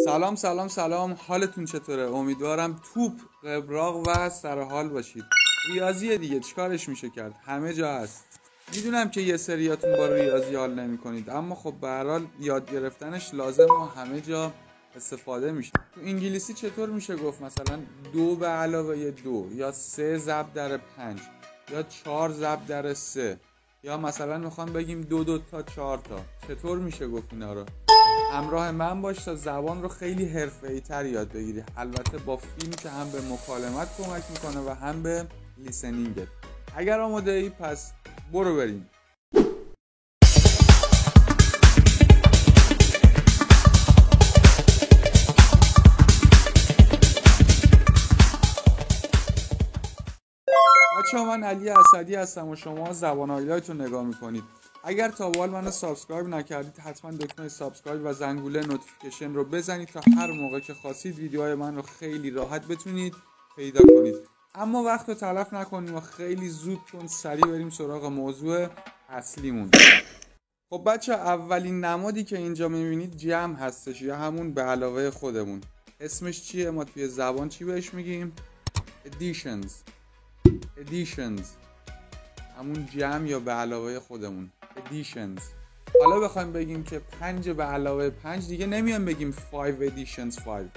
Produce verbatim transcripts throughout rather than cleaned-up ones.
سلام سلام سلام، حالتون چطوره؟ امیدوارم توپ قبراق و سر حال باشید. ریاضیه دیگه، چیکارش میشه کرد؟ همه جا هست. میدونم که یه سریاتون با ریاضی حال نمی کنید، اما خب به هر حال یاد گرفتنش لازم و همه جا استفاده میشه. تو انگلیسی چطور میشه گفت مثلا دو به علاوه دو، یا سه ضرب در پنج، یا چهار ضرب در سه، یا مثلا میخوام بگیم دو دو تا چهار تا. چطور میشه گفت اینا رو؟ همراه من باش تا زبان رو خیلی حرفه‌ای تر یاد بگیری، البته با فیلم که هم به مکالمت کمک میکنه و هم به لیسنینگت. اگر آماده ای پس برو بریم. بچه‌ها، من علی اسدی هستم و شما زبان هایلایت رو نگاه میکنید. اگر تا به حال منو سابسکرایب نکردید حتما دکمه سابسکرایب و زنگوله نوتیفیکیشن رو بزنید تا هر موقع که خواستید ویدیوهای من رو خیلی راحت بتونید پیدا کنید. اما وقت رو تلف نکنیم و خیلی زود کن سریع بریم سراغ موضوع اصلیمون. خب بچه، اولین نمادی که اینجا میبینید جمع هستش، یا همون به علاوه خودمون. اسمش چیه؟ ما توی زبان چی بهش میگیم؟ additions. additions همون جمع یا به علاوه خودمون. additions. حالا بخوایم بگیم که پنج به علاوه پنج، دیگه نمیان بگیم five additions five.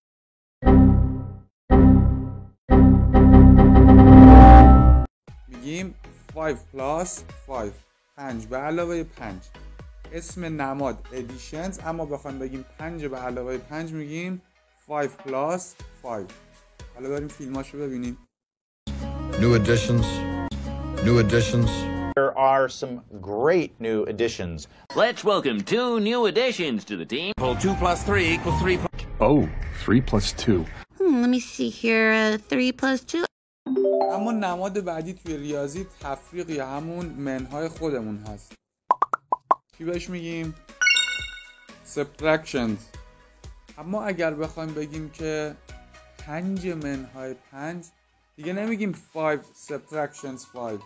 میگیم five plus five. پنج به علاوه پنج. اسم نماد additions، اما بخوایم بگیم پنج به علاوه پنج میگیم five plus five. حالا بریم فیلماشو ببینیم. New additions. New additions. There are some great new additions. Let's welcome two new additions to the team. two plus three equals three. Oh, three plus two. Hmm, let me see here. Uh, three plus two. اما نماد بعدی توی ریاضی تفریق یا همون منهای خودمون هست. چی بهش میگیم؟ subtractions. اما اگر بخوایم بگیم که پنج منهای پنج، دیگه نمیگیم five subtractions five.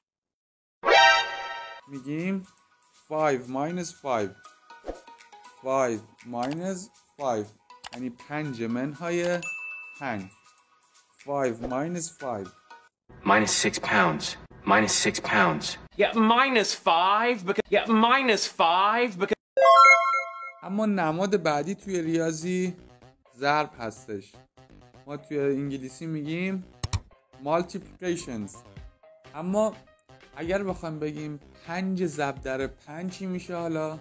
میگیم five minus five. five minus five یعنی پنج منهای پنج. five minus five. Minus six pounds. Minus six pounds. Yeah, minus five because yeah, minus five because. اما نماد بعدی توی ریاضی ضرب هستش. ما توی انگلیسی میگیم multiplications. اما اگر بخوایم بگیم پنج ضرب در پنج چی میشه حالا؟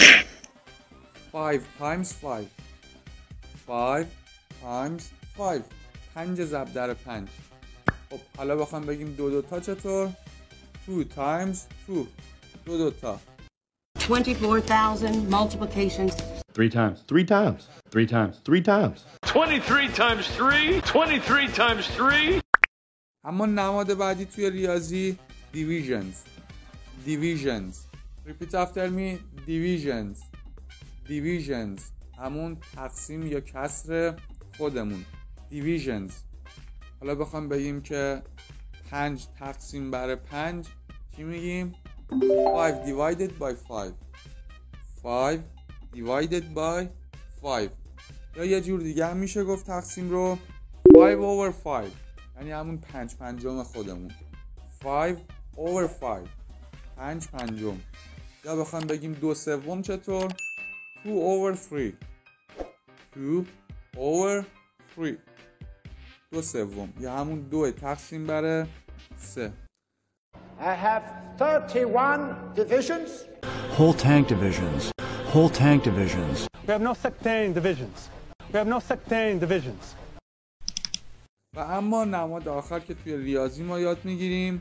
five times five. five times five. پنج ضرب در پنج. خب حالا بخوایم بگیم دو دوتا چطور؟ two times two. دو دوتا. twenty-four thousand multiplications. Three times. Three times. Three times. Three times. twenty-three times three. twenty-three times three. اما نماد بعدی توی ریاضی divisions. divisions. Repeat after me. divisions. divisions همون تقسیم یا کسر خودمون. divisions. حالا بخوام بگیم که پنج تقسیم بر پنج چی میگیم؟ five divided by five. five divided by five. یا یه جور دیگه هم میشه گفت تقسیم رو five over five، یعنی همون پنج پنجم خودمون. five over five. پنج پنجم. یا بخوام بگیم دو سوم چطور؟ two over three. two over three. دو سوم یا همون دو تقسیم بر سه. I have thirty-one divisions. Whole tank divisions. Whole tank divisions. We have no sectarian divisions. We have no sectarian divisions. و اما نماد آخر که توی ریاضی ما یاد میگیریم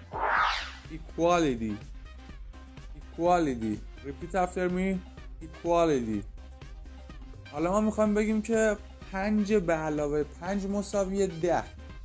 equality. equality. Repeat after me. equality. حالا ما میخوایم بگیم که پنج به علاوه پنج مساوی ده.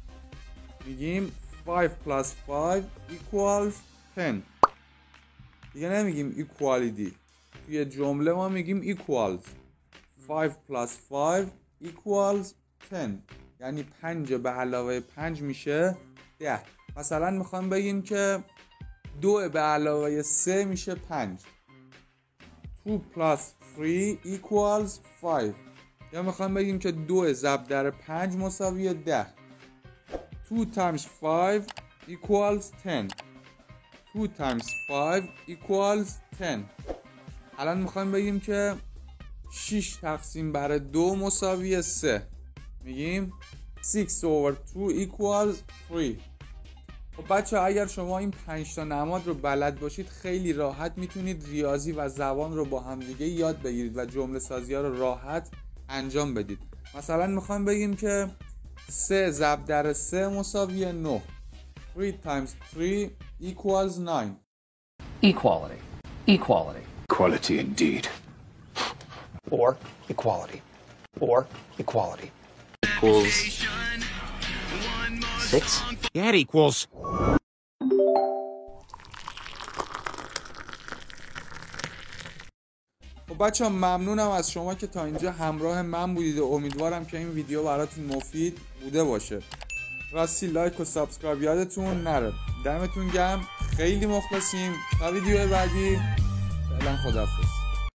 میگیم five plus five equals ten. دیگه نمیگیم equality. توی جمله ما میگیم equals. five plus five equals ten. یعنی پنج به علاوه پنج میشه ده. مثلا میخوام بگیم که دو به علاوه سه میشه پنج. two plus three equals five. یا میخوایم بگیم که دو ضرب در پنج مساوی ده. two times five equals ten. two times five equals ten. الان میخوایم بگیم که شش تقسیم بر دو مساوی سه. میگیم six over two equals three. خب بچه ها اگر شما این پنج تا نماد رو بلد باشید خیلی راحت میتونید ریاضی و زبان رو با همدیگه یاد بگیرید و جمله سازی ها رو راحت انجام بدید. مثلا میخوایم بگیم که سه ضرب در سه مساوی نه. three times three equals nine. Equality. Equality. Quality indeed. Or equality. Or equality. Equals six? Yeah, it equals. خب بچه ها ممنونم از شما که تا اینجا همراه من بودید و امیدوارم که این ویدیو براتون مفید بوده باشه. راستی لایک و سابسکرایب یادتون نره. دمتون گرم، خیلی مخلصیم. تا ویدیو بعدی فعلا خداحافظ.